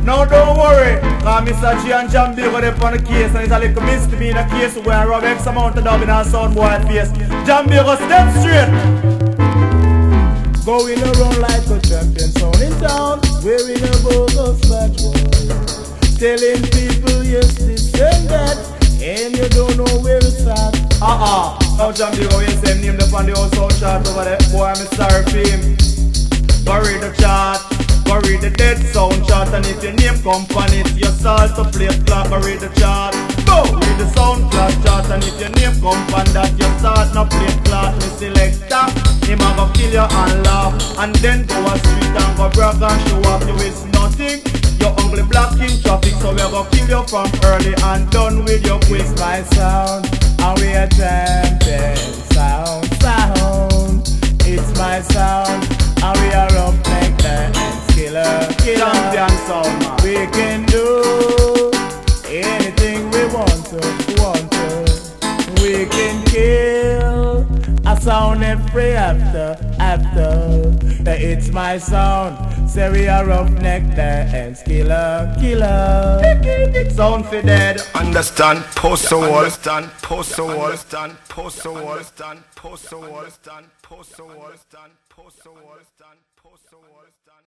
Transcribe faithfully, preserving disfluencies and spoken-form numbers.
Now don't worry, cause Mister G and Jambago they on the case, and it's a little misdemeanor in a case where I rob X amount of dub in our sound boy face. Jambago step straight. Going around like a champion sound in town, wearing a bogus badge, telling people yes this and that, and you don't know where it's at. Uh-uh. Now Jambago, you same name up on the old sound chart over there. Boy, I'm sorry for him. Bury the chart, bury the dead sound chart, and if your name come on it, you start to play clock. Bury the chart, go read the sound class chart, and if your name come on that, you start to play clock. Me selector, him a go kill you and laugh, and then go a street and go brag and show off. You is nothing, you're ugly blocking traffic, so we go kill you from early and done with your quick. It's my sound, and we are champion sound, sound. It's my sound, and we are up like that killer, killer. Champion sound, man. We can do anything we want to, want to. We can kill a sound every after, after. It's my sound, say we are up neck and killer, killer. Sound for dead. Understand, post the wall, understand, post the wall, understand, post the wall, understand, post the wall, understand, post the wall, understand, post the wall, understand, post the wall.